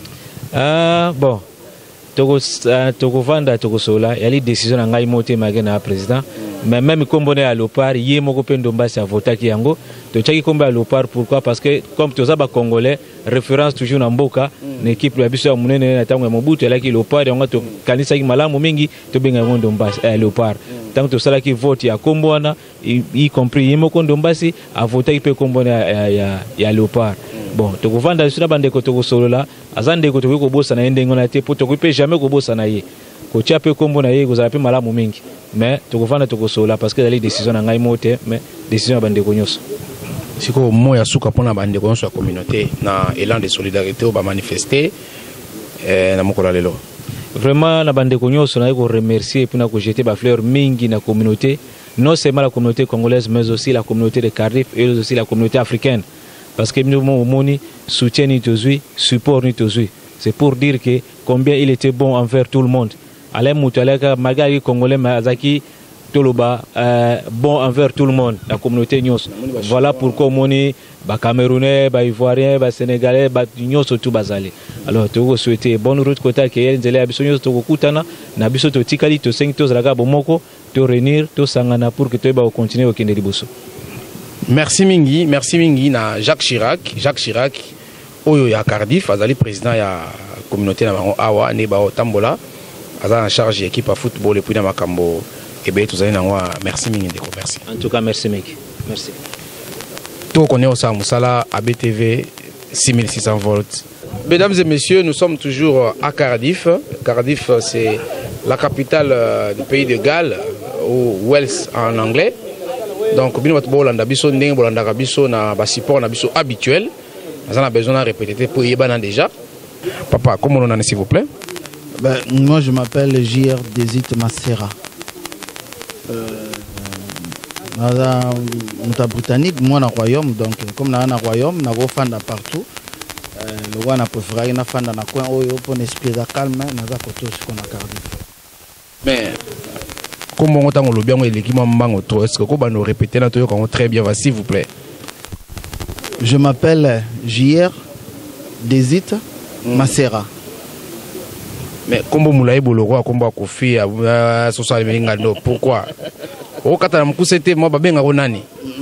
U: Ah bon. Toko toko vanda toko sola. Il y a les décisions en gaï moté magana président. Mais même comme on est à Léopard, il y a mon copain Ndombasi à voter qui yango. Tu sais qui comme à Léopard pourquoi? Parce que comme tous les Congolais, référence toujours dans Mboka, l'équipe la biso munene na tango Mobutu la ki Léopard on a to kanisa ki malamu mingi to benga Ndombasi Léopard. Tant que cela qui vote ya Komboana, y compris Yemoko Ndombasi, a voté qui Komboana ya ya Léopard. Bon, tu vas vendre sur la bande de Kotoko solo là, azande Kotoko ko bossa na endengona te pour to jamais ko bossa na ye. Ko tia pe Komboana ye ko za pe malamu mingi. Mais tu vas vendre Toko solo là parce que les décisions na ngai moté, mais décision bande ko nyos.
B: Siko mo ya suka pona bande ko nyos communauté na élan de solidarité au ba manifester euh na mokola lelo.
U: Vraiment, la bande de Cognos, on a remercier pour nous jeter des fleurs mingi na communauté, non seulement la communauté congolaise, mais aussi la communauté de Cardiff et aussi la communauté africaine. Parce que nous avons soutien ni tozui, support ni tozui. C'est pour dire que combien il était bon envers tout le monde. Alain Moutaleka, malgré les Congolais, Mazaki, Toloba, euh, bon envers tout le monde, la communauté Nyos. Voilà pourquoi on est les Camerounais, les Ivoiriens, les Sénégalais, les Nyos tout bazali. Alors, tu veux souhaiter bonne route côté que les élèves Nyos tu kutana, na biso to tikali to cinq to zalaga bomoko, to réunir, to sangana pour que tu vas continuer au Kindelibuso.
B: Merci Mingi, merci Mingi na Jacques Chirac, Jacques Chirac, oyo ya Cardiff, azali président ya communauté na bango awa ne ba tambola, azali en charge équipe à football et puis na makambo. Et bien, tout ça, merci Mingi, merci.
U: En tout cas, merci Mingi. Merci.
B: Tout connaît au Samoussala, A B T V, six mille six cents volts. Mesdames et messieurs, nous sommes toujours à Cardiff. Cardiff, c'est la capitale du pays de Galles, ou Wales en anglais. Donc, nous avons un support habituel. Nous avons besoin de répéter pour y aller déjà. Papa, comment on en est, s'il vous plaît?
V: Ben, moi, je m'appelle J R Desit Massera. Euh, Mouta britannique, moi dans le royaume, donc comme dans le royaume, nous avons fan partout. Le roi n'a pas fait un fan dans le coin, pour l'esprit de calme, nous avons côté ce qu'on a Cardiff.
B: Mais comment on a le bien l'équipe en est-ce que vous pouvez nous répéter très bien, s'il vous plaît?
V: Je m'appelle J R Desit Massera.
B: Mais comment vous l'avez le roi, comment vous avez fait, pourquoi? Au Qatar, c'était moi, je suis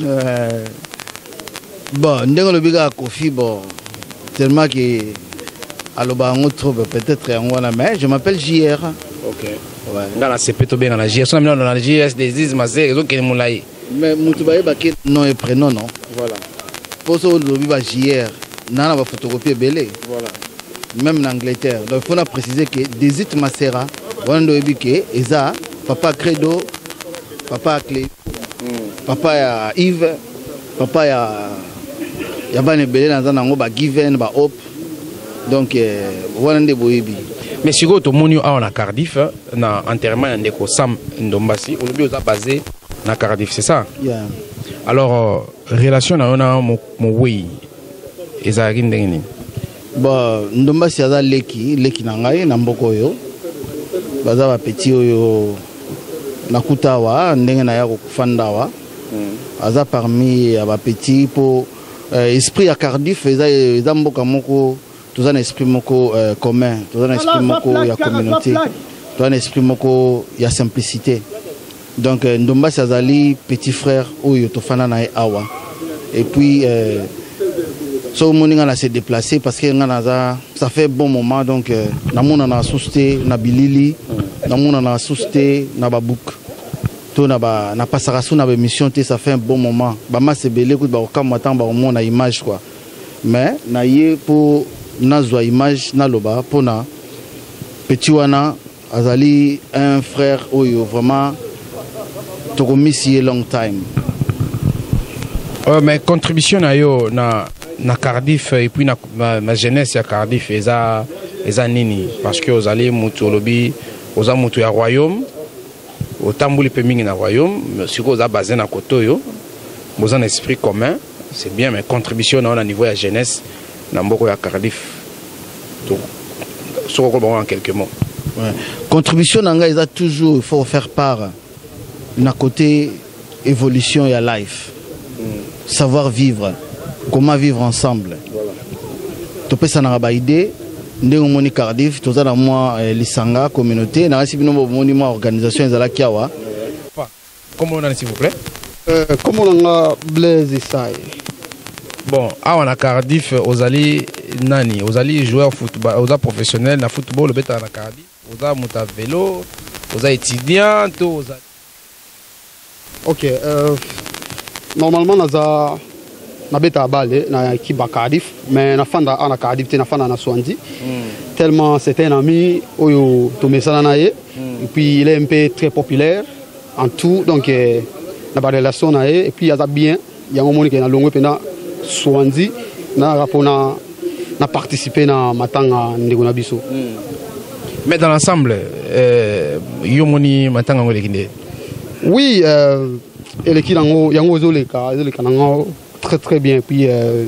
V: bon, je bon, tellement que alors on trouve peut-être un mais je m'appelle J R.
B: Ok. Ouais. Dans la C P T O bien dans la J S, dans la J S des Is Mazé, ils ont moulaï.
V: Mais Moutoubaï Baké nom et prénom non. Voilà. Pour ça on doit J R, n'a pas photocopier belé. Voilà. Même en Angleterre. Donc il faut préciser que Desit Massera, on doit dire que Eza, papa Credo, papa Clé, papa ya Yves, papa ya ya bane belé dans un ango ba Given, ba Hope. Donc voilà des boyebi.
B: Mais si vous avez un Cardiff, na enterrement de Sam Ndombasi, on est basé na Cardiff, c'est ça?
V: Yeah.
B: Alors, relation na ona mo oui, ezaki ndengeni.
V: Bon, Ndombasi aza leki, leki na ngai na mboko yo. baza bapeti oyo nakuta awa ndenge na ya kokufanda awa aza parmi ya bapeti mpo esprit ya Cardiff eza mboka moko toza na esprit moko commun toza na esprit moko ya communauté toza na esprit moko ya simplicité donc Ndombasi azali petit frère oyo tofanda na ye awa et puis so moninga na se déplacer parce que nga naza ça fait bon moment donc namona na souste na bilili namona na souste na babouk to na ba na pasaka sou na ba émission te ça fait un bon moment ba masse belé ko ba ka matin ba mona image quoi mais na ye pour nazwa image na loba pona petit wana azali un frère oyo vraiment to komisi long time.
B: Euh, mais contribution na yo na na Cardiff et puis na ma, ma jeunesse à Cardiff eza eza nini parce que aux allez mutu lobi aux amutu ya royaume au tambuli pe mingi na royaume sur aux basé na kotoyo vous un esprit commun c'est bien mais contribution na au niveau ya jeunesse na mboko ya Cardiff donc sur ko en quelques mots.
V: Ouais. Contribution nanga eza toujours il faut faire part na côté évolution ya life mm. savoir vivre comment vivre ensemble. Tu peux s'en avoir idée. Ndenge moni Cardiff, tu as moi lisanga communauté, na resi bino moni moi organisation ezala kiawa.
B: Comment on a s'il vous plaît?
C: Euh, comment on a Blaise Isai.
B: Bon, ah on a Cardiff, Ozali nani, Ozali joueur football, Oza professionnel na football, le beta na Cardiff, Oza muta vélo, Oza étudiant, Oza.
C: OK, euh, normalement naza na beta balé na équipe à Cardiff mais na fanda na Cardiff te na fanda na Swansea mm. tellement c'était un ami oyo to mesana na ye mm. et puis il est un peu très populaire en tout donc eh, na ba relation na ye et puis il a bien il y a un moment que na longo pena Swansea na rapona na participer na matanga ndeko na biso
B: mm. Mais dans l'ensemble euh, yo moni matanga ngole kinde
C: oui euh, et l'équipe yango yango zoleka zoleka nango très très bien. Puis euh,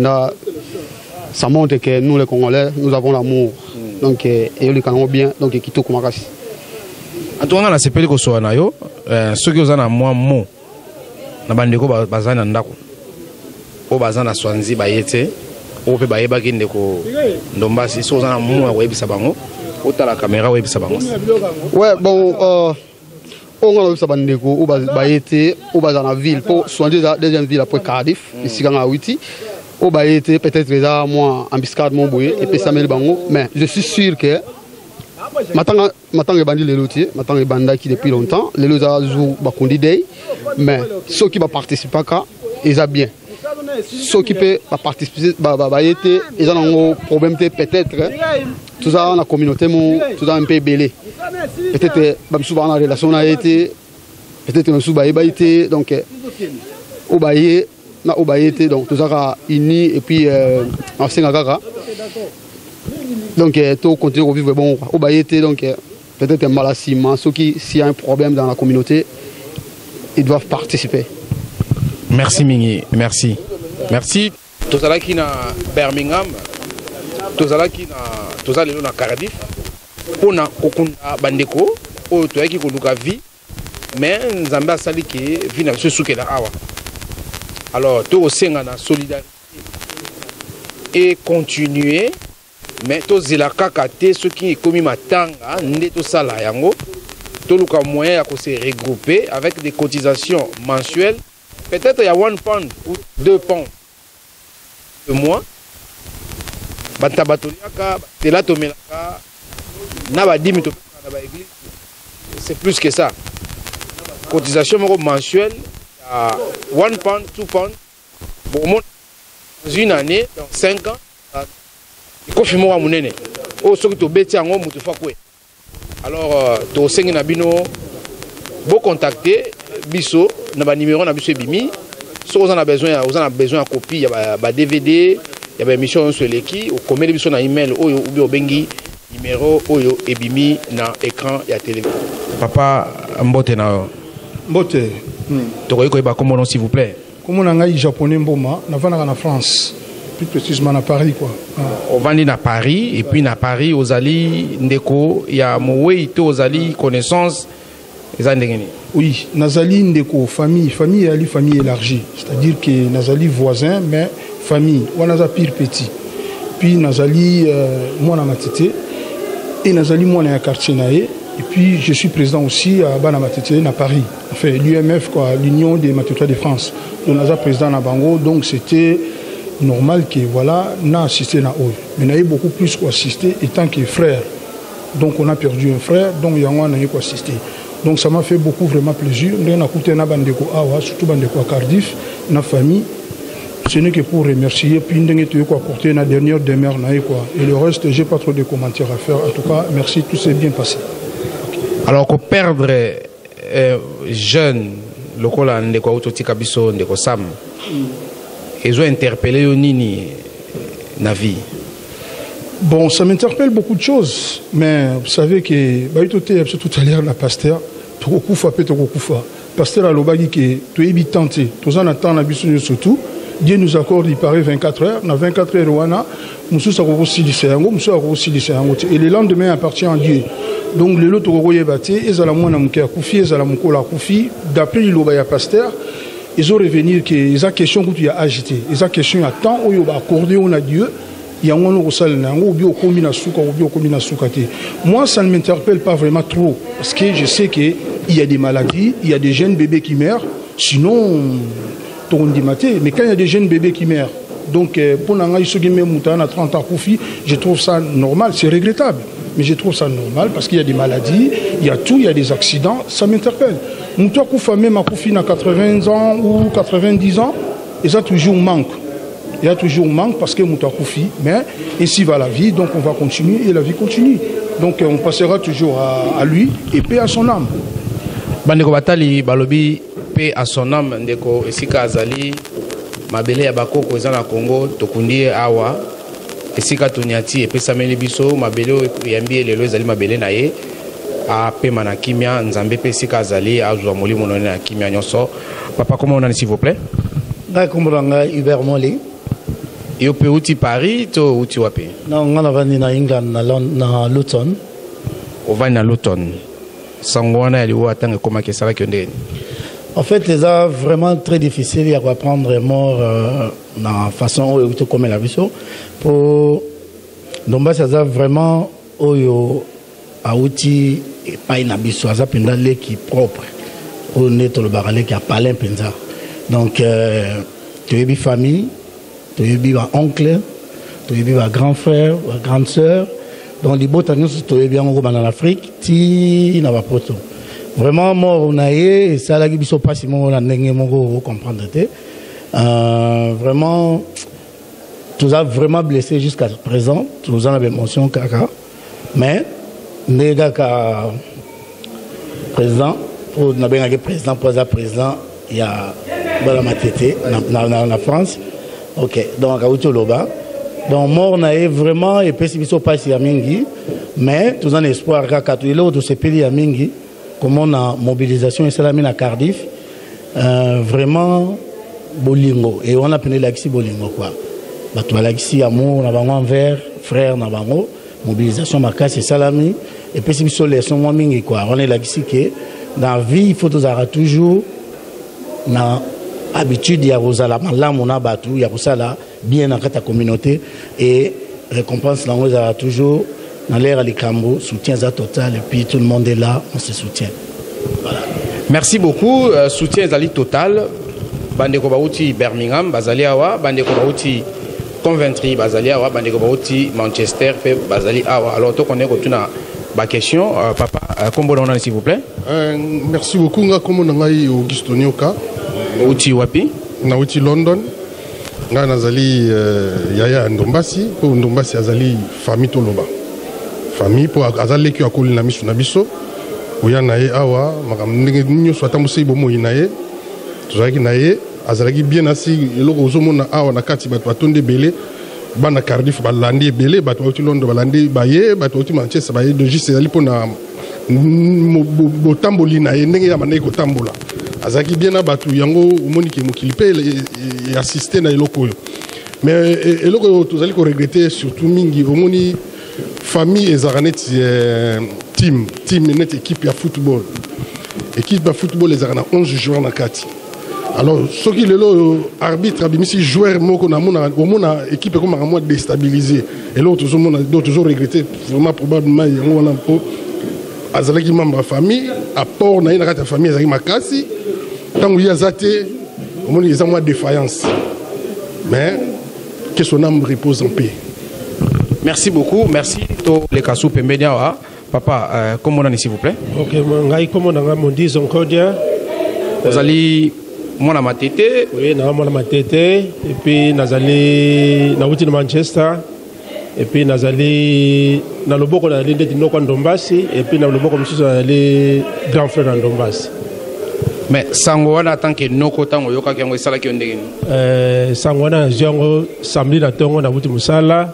C: ça montre que nous les Congolais, nous avons l'amour. Mm. Donc, et le canon bien, donc qui tout comme ça.
B: En tout cas, on a ces pays qui sont là, ceux qui ont un moins mot, na bandeko bazana ndako, o bazana Swansea bayete, o pe bayeba kinde ko Ndombasi, so zana mot à web sabango, o ta la caméra web sabango.
C: Ouais, bon. Euh, on a aussi bandeko ou bayete ou dans la ville pour soigner la deuxième ville après Cardiff ici dans Haïti ou bayete peut-être déjà moi embuscade mon boye et puis Samuel Bango mais je suis sûr que maintenant maintenant bandi les lotiers maintenant les banda qui depuis longtemps les lots a jou bakondi day mais ceux qui va participer à ils a bien ceux qui peut participer bayete ils ont un problème peut-être tout ça dans la communauté tout ça un peu belé peut-être même souvent la relation a été peut-être même souvent a été donc au baillé na au baillé donc tout ça uni et puis en Sénégal donc tout continue à vivre bon au baillé donc peut-être un malassiment ceux qui s'il y a un problème dans la communauté ils doivent participer.
B: Merci Mingi, merci merci tout ça là qui na Birmingham tout ça là qui na tout ça na Cardiff pona kokunda bandeko o to yaki koluka vie mais nzambe asali ke vie na biso sukela awa alors to osenga na solidarité et continuer mais to zela kaka te ceux qui komi matanga nde to sala yango to luka moyen ya ko se regrouper avec des cotisations mensuelles peut-être il y a one pound ou deux pounds de mois batabatoliaka tela tomelaka c'est plus que ça. Cotisation mensuelle à one pound, two pound. Bon, dans une année, dans cinq ans, il faut faire mon monnaie. Oh, ce que tu bêtis en haut, tu fais quoi? Alors, tu as cinq nabino, vous contacter, biso, na ba numéro na biso bimi. Si vous en avez besoin, vous en avez besoin de copie, il y a ba D V D, il y a ba émission sur l'équipe, ou comme les biso na email, ou ou bengi. Numéro oyo ebimi na écran ya télé.
C: Papa
B: mbote na
C: mbote.
B: Tokoyi koyeba comment s'il vous plaît.
C: Comment nanga japonais mboma na vana na France.
A: plus précisément à Paris quoi.
B: On va à Paris et puis à Paris aux alliés ndeko il y a moé aux alliés connaissance les andengeni.
A: Oui, nazali ndeko famille famille ali famille élargie, c'est-à-dire que nazali voisin mais famille on a pire petit. Puis nazali moi na matete et nazali moi na quartier naé. Et puis, je suis président aussi à Banamatete, à Paris. Enfin, l'U M F, l'Union des Matuteurs de France. Donc, nous avons président à Bango. Donc, c'était normal que, voilà, on a assisté à eux. Mais on a eu beaucoup plus qu'assister étant que frère. Donc, on a perdu un frère. Donc, il y a un qui assisté. Donc, ça m'a fait beaucoup vraiment plaisir. On a écouté un bandeko Awa, surtout bandeko à Cardiff, la famille. Ce n'est que pour remercier. Puis, on a apporté la dernière demeure. Et le reste, je n'ai pas trop de commentaires à faire. En tout cas, merci, tout s'est bien passé.
B: Alors que perdre euh, jeune, le cola de quoi autotika biso de quoi sam, ils ont interpellé au nini na vie.
A: Bon, ça m'interpelle beaucoup de choses, mais vous savez que bah tout à l'heure la pasteur, tout coup fa peut tout coup fa. Pasteur a l'obagi que tu es tenté, tous en attend na biso surtout. Dieu nous accorde, il paraît vingt-quatre heures. Dans vingt-quatre heures, Rwanda, nous sommes aussi lycéens, nous sommes aussi lycéens. Et le lendemain appartient à Dieu. Donc, le lot de bâti, ils ont la moine à Koufi, ils ont la moune à Koufi. D'après le pasteur, ils ont revenir que ils ont question que tu as agité. Ils ont question à temps où ils ont accordé à Dieu. Il y a un autre salle, moi, ça ne m'interpelle pas vraiment trop. Parce que je sais qu'il y a des maladies, il y a des jeunes bébés qui meurent. Sinon, mais quand il y a des jeunes bébés qui meurent, donc pour à trente ans, je trouve ça normal, c'est regrettable. Mais je trouve ça normal parce qu'il y a des maladies, il y a tout, il y a des accidents, ça m'interpelle. Moutoua Koufa, même à Koufi, à quatre-vingts ans ou quatre-vingt-dix ans, il y a toujours manque. Il y a toujours manque parce que Moutoua Koufi, mais ainsi va la vie, donc on va continuer et la vie continue. Donc on passera toujours à, à lui et paix à son âme.
B: Bandeko Batali, Balobi, paix à son âme, Ndeko Esika Azali, Mabele Yabako, Kozana Congo, Tokundi Awa. Esika tuniati epesameli biso mabelo yambi lelo ezali mabele na ye apema na kimia nzambe pe esika azali azwa molimo none na kimia nyonso. Papa, comment on a s'il vous plaît?
D: Ngai kombolanga Hubert Moli.
B: Yo pe uti Paris to uti wapi?
D: Non, ngana vandi na England na, na Luton.
B: Ovani na Luton. Sango wana yaliwo atanga koma kesala kyonde.
D: En fait, c'est vraiment très difficile à apprendre mort euh, dans la façon où comme la vision. Pour donc c'est vraiment oyo a outil et pas une abisso à zapenda qui propre pour netto le baralé qui a pas l'impensa. Donc tu es bi famille, tu es bi oncle, tu es bi grand frère, grande sœur. Donc les botaniens tu es bien en Afrique, ti na va poto. Vraiment, moi, on a eu, ça là, qui sont pas si moi, on a n'engagé mon comprendre. Euh, vraiment, tout a vraiment blessé jusqu'à présent. Tout en avait émotion, caca. Mais, les gars, président, pour n'a bien président, pour être président, il y a voilà ma tété, dans la France. Ok, donc à Outoloba. Donc, moi, on a eu vraiment, et puis, ils sont pas si à Mingi. Mais, tout en espoir, caca, tout le monde se paye à Mingi. Comme on a mobilisation et salamine à Cardiff, euh, vraiment bolingo et on a appelé l'axi bolingo quoi. Bato l'axi amour na bango envers frère na bango mobilisation makasi et salami et puis si sur les son moi mingi quoi. On est l'axi que dans la vie il faut toujours na habitude ya rozala malamu na batu ya kusala bien dans ta communauté et récompense là on a toujours dans l'air à l'Ikambo, soutien à total et puis tout le monde est là, on se soutient. Voilà.
B: Merci beaucoup. Euh, soutien à total. Bandeko Bauti Birmingham, Bazali Awa, Bandeko Bauti Coventry, Bazali Awa, Bandeko Bauti Manchester, Bazali Awa. Alors, toi, on est retourné à ma question. Euh, papa, euh, comment on a s'il vous plaît?
S: euh, Merci beaucoup. Comment on a eu Augusto Nyoka?
B: Outi Wapi?
S: Na Outi London. Nga nazali uh, Yaya Ndombasi. Pour Ndombasi, Azali famille Toloba. Famille pour azali qui a collé na misu na biso oya nae awa makam ndenge soit amusi bomo inaye tozaki nae azalaki bien asi eloko ozomona awa na kati bato batonde belé bana Cardiff balandi belé bato oti Londres balandi baye bato oti Manchester baye de juste ali pona botamboli nae ndenge ya mane ko tambola azalaki bien na bato yango omoni ke mokili pe assister na eloko oyo
E: mais eloko tozali ko regretter surtout mingi omoni famille ezala neti team team neti équipe ya football équipe ya football ezala na onze joueurs na kati. Alors soki lelo arbitre abimisi joueur moko na mona omona équipe comme vraiment déstabilisée et l'autre toujours mona toujours regretter vraiment probablement yango wana po azalaki membre ya famille apport na ye na kati ya famille ezalaki makasi ntango ye aza te omoni eza mwa défaillance mais que son âme repose en paix.
B: Merci beaucoup, merci to les Kassou Pembedia. Papa, euh, comment on est s'il vous plaît?
F: Ok, moi comment on a mon dit encore dia.
B: Vous allez moi na matete.
F: Oui, na moi na matete et puis nazali na wuti na Manchester et puis nazali na loboko na linde dinoko Ndombasi et puis na loboko msusu na le grand frère na Ndombasi.
B: Mais sango wana tant que noko tango yoka kyango esala ki ondenge ni.
F: Euh sango wana jongo samedi na tongo na wuti musala.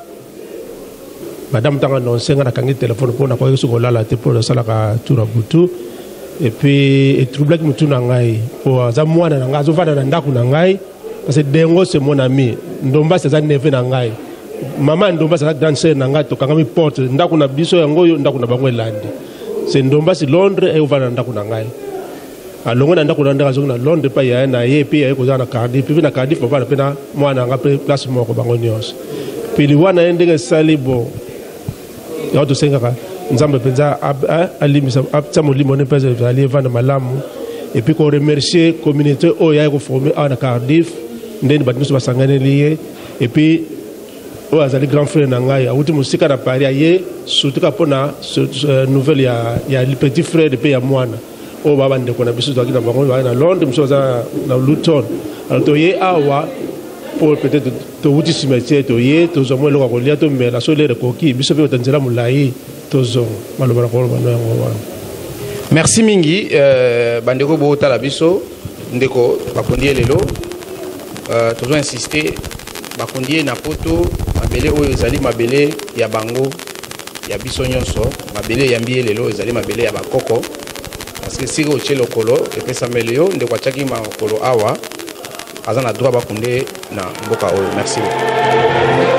F: Madame tanga non senga na kangi téléphone pour na ko so lala te pour sala ka tura butu et puis et trouble ki mutu na ngai pour za mwana na ngai zo fana na ndaku na ngai parce que dengo c'est mon ami ndomba c'est za neve na ngai mama ndomba c'est danser na ngai to kanga mi porte ndaku na biso yango yo ndaku na bango elandi c'est ndomba c'est Londres et uvana ndaku na ngai alongo na ndaku na ndaka zo na Londres pa ya na ye puis ya ko za na Cardiff puis na Cardiff papa na pena mwana nga place moko bango nyos puis liwana endenge salibo ya to senga nzambe penza alimisa apta molimo ne pesa ali vana malamu et puis ko remercier communauté o ya ko former à Cardiff ndeni batiso basangane lié et puis o azali grand frère na ngai awuti musika na Paris aye surtout ka pona nouvelle ya ya petit frère de ya mwana o baba ndeko na biso twaki na bango na Londres muso za na Luton alors to ye awa pour peut-être to wuti cimetière to ye to zo mo lo ko lia to me la so le ko ki biso pe tanzela mulai to zo malobara ko bana ngo.
B: Merci mingi euh bandeko bo tala biso ndeko bakondie lelo euh to zo insister bakondie na poto mabele oyo ezali mabele ya bango ya biso nyonso mabele ya mbiye lelo ezali mabele ya bakoko parce que siko chelo kolo epesa meleo ndeko achaki makolo awa azana droit bakunde na mboka oyo. Merci beaucoup.